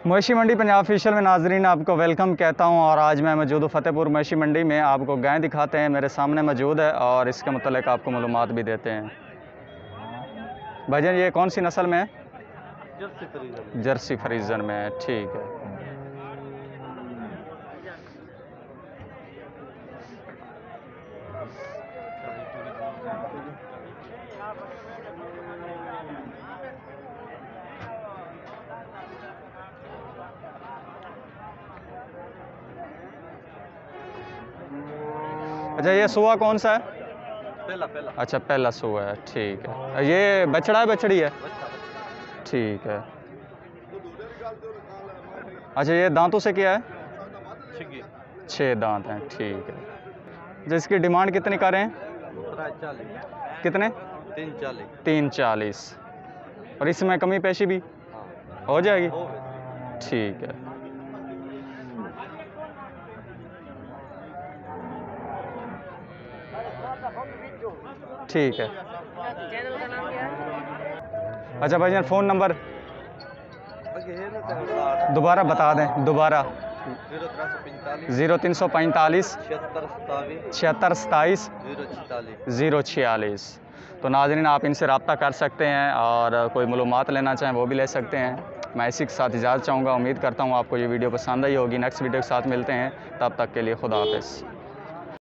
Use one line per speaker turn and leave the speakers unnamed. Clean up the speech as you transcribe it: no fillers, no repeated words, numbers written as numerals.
मवेशी मंडी पंजाब ऑफिशियल में नाजरीन आपको वेलकम कहता हूं। और आज मैं मौजूद हूँ फतेहपुर मवेशी मंडी में। आपको गाय दिखाते हैं, मेरे सामने मौजूद है और इसके मतलब आपको मालूमात भी देते हैं। भाईजान ये कौन सी नस्ल में है? जर्सी फ्रीजन में है, ठीक है। अच्छा ये सुआ कौन सा है?
पहला।
अच्छा पहला सुआ है, ठीक है। ये बछड़ा है बछड़ी है? ठीक है। अच्छा ये दांतों से क्या है? 6 दांत हैं, ठीक है। अच्छा इसकी डिमांड कितनी कर रहे हैं?
40।
कितने? 340। और इसमें कमी पेशी भी हो जाएगी? ठीक है। ठीक है। अच्छा भाईजान फ़ोन नंबर दोबारा बता दें, दोबारा। 0345 76 27 046। तो नाज़रीन आप इनसे रब्ता कर सकते हैं और कोई मालूमात लेना चाहें वो भी ले सकते हैं। मैं इसी के साथ इजाज़त चाहूँगा। उम्मीद करता हूँ आपको ये वीडियो पसंद आई होगी। नेक्स्ट वीडियो के साथ मिलते हैं, तब तक के लिए खुदा हाफ़िज़।